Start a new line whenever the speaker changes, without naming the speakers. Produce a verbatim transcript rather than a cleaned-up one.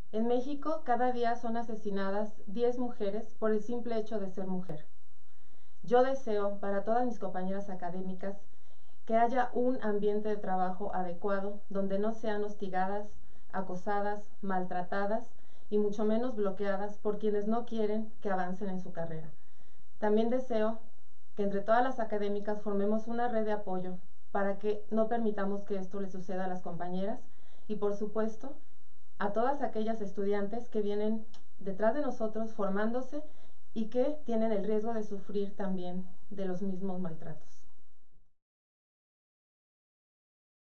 En México, cada día son asesinadas diez mujeres por el simple hecho de ser mujer. Yo deseo para todas mis compañeras académicas que haya un ambiente de trabajo adecuado donde no sean hostigadas, acosadas, maltratadas y mucho menos bloqueadas por quienes no quieren que avancen en su carrera. También deseo que entre todas las académicas formemos una red de apoyo para que no permitamos que esto le suceda a las compañeras y, por supuesto, a todas aquellas estudiantes que vienen detrás de nosotros formándose y que tienen el riesgo de sufrir también de los mismos maltratos.